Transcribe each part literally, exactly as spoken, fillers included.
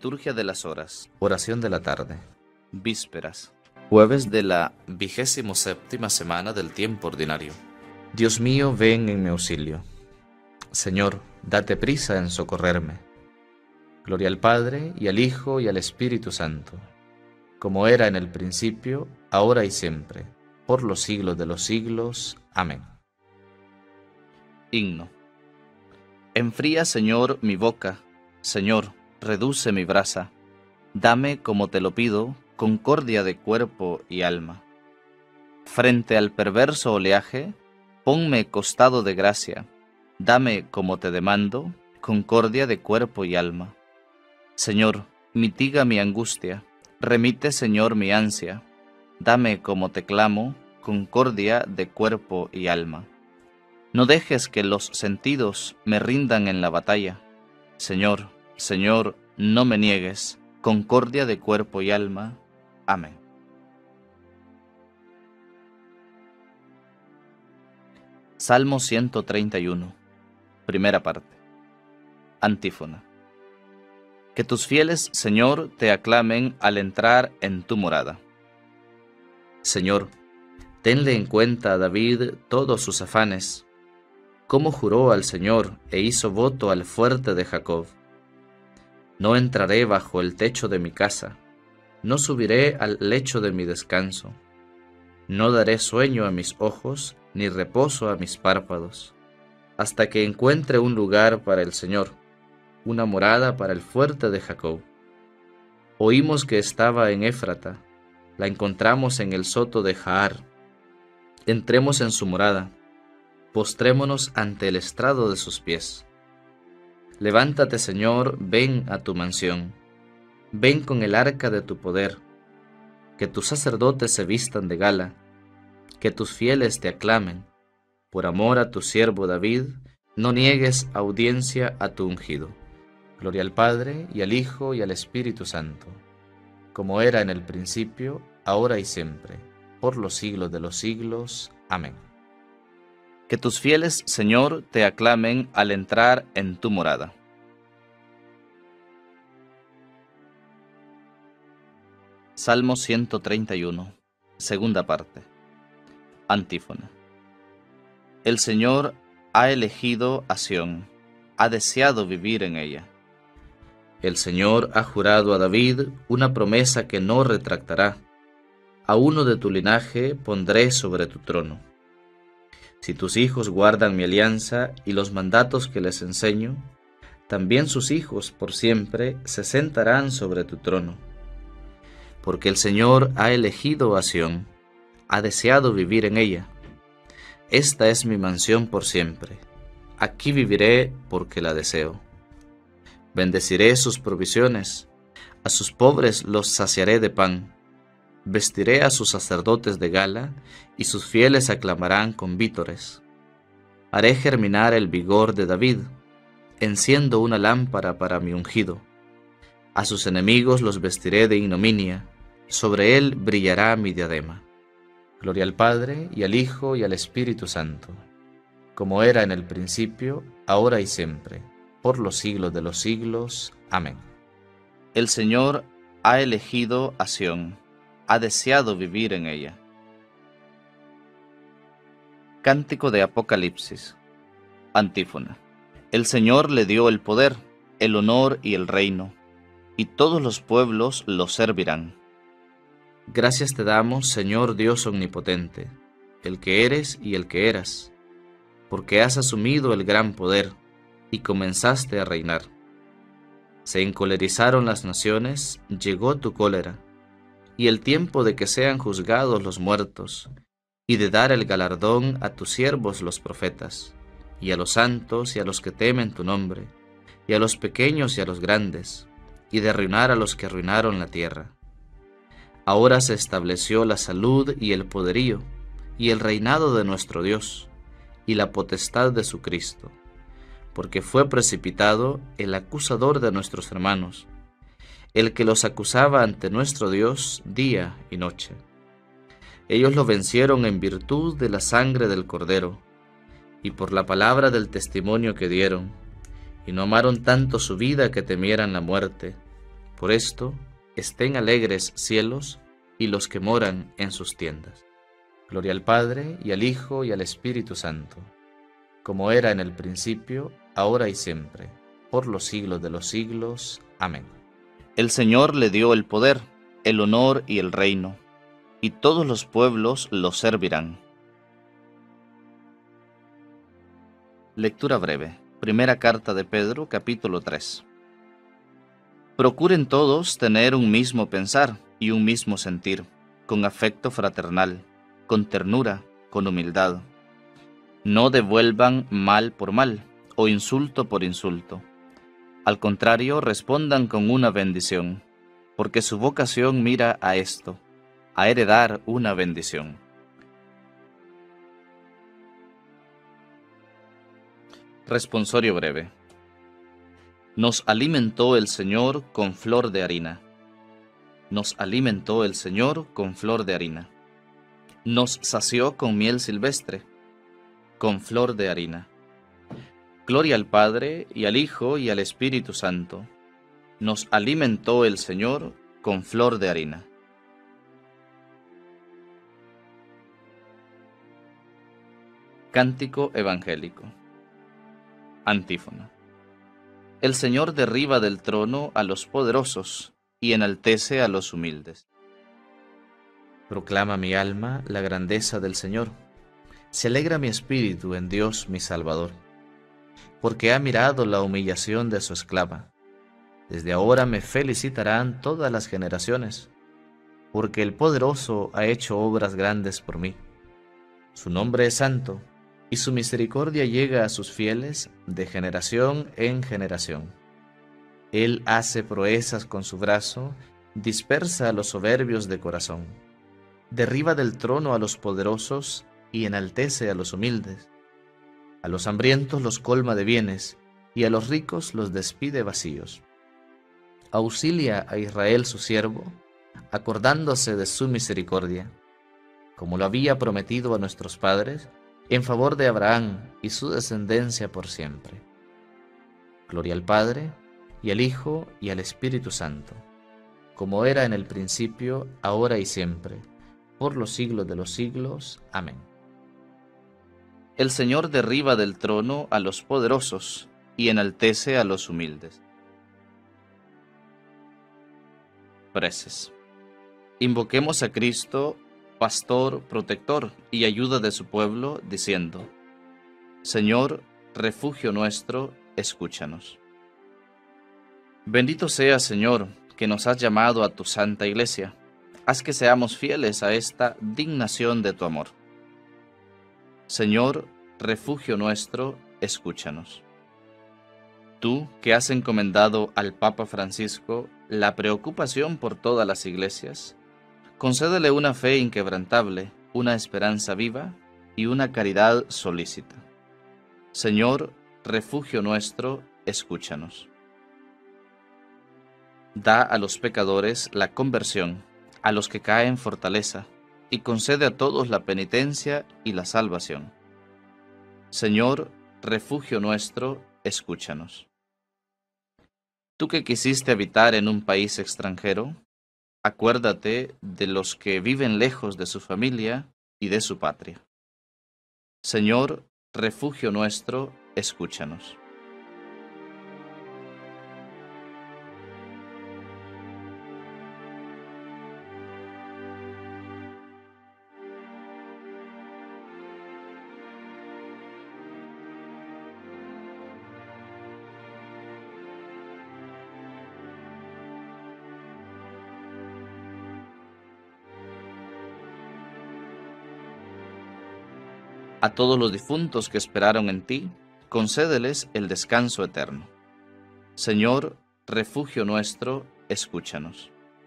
Liturgia de las Horas. Oración de la tarde. Vísperas. Jueves de la vigésimo séptima semana del tiempo ordinario. Dios mío, ven en mi auxilio. Señor, date prisa en socorrerme. Gloria al Padre, y al Hijo, y al Espíritu Santo, como era en el principio, ahora y siempre, por los siglos de los siglos. Amén. Himno. Enfría, Señor, mi boca, Señor, reduce mi brasa. Dame, como te lo pido, concordia de cuerpo y alma. Frente al perverso oleaje, ponme costado de gracia. Dame, como te demando, concordia de cuerpo y alma. Señor, mitiga mi angustia, remite, Señor, mi ansia. Dame, como te clamo, concordia de cuerpo y alma. No dejes que los sentidos me rindan en la batalla. Señor, Señor, no me niegues, concordia de cuerpo y alma. Amén. Salmo ciento treinta y uno, primera parte. Antífona. Que tus fieles, Señor, te aclamen al entrar en tu morada. Señor, tenle en cuenta a David todos sus afanes, cómo juró al Señor e hizo voto al fuerte de Jacob. No entraré bajo el techo de mi casa, no subiré al lecho de mi descanso, no daré sueño a mis ojos, ni reposo a mis párpados, hasta que encuentre un lugar para el Señor, una morada para el fuerte de Jacob. Oímos que estaba en Éfrata, la encontramos en el soto de Jaar. Entremos en su morada, postrémonos ante el estrado de sus pies. Levántate, Señor, ven a tu mansión, ven con el arca de tu poder, que tus sacerdotes se vistan de gala, que tus fieles te aclamen, por amor a tu siervo David, no niegues audiencia a tu ungido. Gloria al Padre, y al Hijo, y al Espíritu Santo, como era en el principio, ahora y siempre, por los siglos de los siglos. Amén. Que tus fieles, Señor, te aclamen al entrar en tu morada. Salmo ciento treinta y uno, segunda parte. Antífona. El Señor ha elegido a Sión, ha deseado vivir en ella. El Señor ha jurado a David una promesa que no retractará. A uno de tu linaje pondré sobre tu trono. Si tus hijos guardan mi alianza y los mandatos que les enseño, también sus hijos por siempre se sentarán sobre tu trono. Porque el Señor ha elegido a Sión, ha deseado vivir en ella. Esta es mi mansión por siempre, aquí viviré porque la deseo. Bendeciré sus provisiones, a sus pobres los saciaré de pan. Vestiré a sus sacerdotes de gala, y sus fieles aclamarán con vítores. Haré germinar el vigor de David, enciendo una lámpara para mi ungido. A sus enemigos los vestiré de ignominia, sobre él brillará mi diadema. Gloria al Padre, y al Hijo, y al Espíritu Santo, como era en el principio, ahora y siempre, por los siglos de los siglos. Amén. El Señor ha elegido a Sión, ha deseado vivir en ella. Cántico de Apocalipsis. Antífona. El Señor le dio el poder, el honor y el reino, y todos los pueblos lo servirán. Gracias te damos, Señor Dios omnipotente, el que eres y el que eras, porque has asumido el gran poder y comenzaste a reinar. Se encolerizaron las naciones, llegó tu cólera, y el tiempo de que sean juzgados los muertos, y de dar el galardón a tus siervos los profetas, y a los santos y a los que temen tu nombre, y a los pequeños y a los grandes, y de arruinar a los que arruinaron la tierra. Ahora se estableció la salud y el poderío, y el reinado de nuestro Dios, y la potestad de su Cristo, porque fue precipitado el acusador de nuestros hermanos, el que los acusaba ante nuestro Dios día y noche. Ellos lo vencieron en virtud de la sangre del Cordero, y por la palabra del testimonio que dieron, y no amaron tanto su vida que temieran la muerte. Por esto, estén alegres cielos y los que moran en sus tiendas. Gloria al Padre, y al Hijo, y al Espíritu Santo, como era en el principio, ahora y siempre, por los siglos de los siglos. Amén. El Señor le dio el poder, el honor y el reino, y todos los pueblos lo servirán. Lectura breve. Primera carta de Pedro, capítulo tres. Procuren todos tener un mismo pensar y un mismo sentir, con afecto fraternal, con ternura, con humildad. No devuelvan mal por mal o insulto por insulto. Al contrario, respondan con una bendición, porque su vocación mira a esto, a heredar una bendición. Responsorio breve. Nos alimentó el Señor con flor de harina. Nos alimentó el Señor con flor de harina. Nos sació con miel silvestre, con flor de harina. Gloria al Padre, y al Hijo, y al Espíritu Santo. Nos alimentó el Señor con flor de harina. Cántico evangélico. Antífona. El Señor derriba del trono a los poderosos y enaltece a los humildes. Proclama mi alma la grandeza del Señor. Se alegra mi espíritu en Dios mi Salvador, porque ha mirado la humillación de su esclava. Desde ahora me felicitarán todas las generaciones, porque el poderoso ha hecho obras grandes por mí. Su nombre es santo, y su misericordia llega a sus fieles de generación en generación. Él hace proezas con su brazo, dispersa a los soberbios de corazón. Derriba del trono a los poderosos y enaltece a los humildes. A los hambrientos los colma de bienes, y a los ricos los despide vacíos. Auxilia a Israel su siervo, acordándose de su misericordia, como lo había prometido a nuestros padres, en favor de Abraham y su descendencia por siempre. Gloria al Padre, y al Hijo, y al Espíritu Santo, como era en el principio, ahora y siempre, por los siglos de los siglos. Amén. El Señor derriba del trono a los poderosos y enaltece a los humildes. Preces. Invoquemos a Cristo, pastor, protector y ayuda de su pueblo, diciendo: Señor, refugio nuestro, escúchanos. Bendito sea, Señor, que nos has llamado a tu santa iglesia. Haz que seamos fieles a esta dignación de tu amor. Señor, refugio nuestro, escúchanos. Tú, que has encomendado al Papa Francisco la preocupación por todas las iglesias, concédele una fe inquebrantable, una esperanza viva y una caridad solícita. Señor, refugio nuestro, escúchanos. Da a los pecadores la conversión, a los que caen fortaleza, y concede a todos la penitencia y la salvación. Señor, refugio nuestro, escúchanos. Tú que quisiste habitar en un país extranjero, acuérdate de los que viven lejos de su familia y de su patria. Señor, refugio nuestro, escúchanos. A todos los difuntos que esperaron en ti, concédeles el descanso eterno. Señor, refugio nuestro, escúchanos.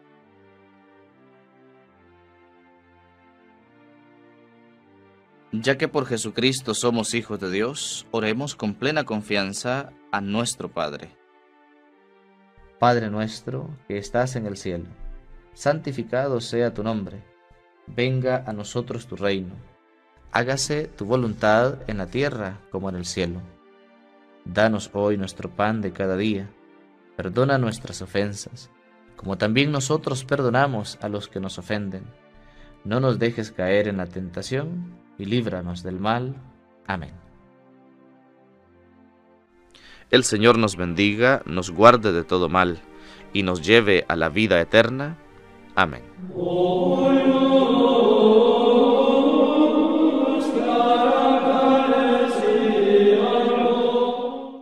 Ya que por Jesucristo somos hijos de Dios, oremos con plena confianza a nuestro Padre. Padre nuestro, que estás en el cielo, santificado sea tu nombre. Venga a nosotros tu reino. Hágase tu voluntad en la tierra como en el cielo. Danos hoy nuestro pan de cada día. Perdona nuestras ofensas, como también nosotros perdonamos a los que nos ofenden. No nos dejes caer en la tentación, y líbranos del mal. Amén. El Señor nos bendiga, nos guarde de todo mal, y nos lleve a la vida eterna. Amén.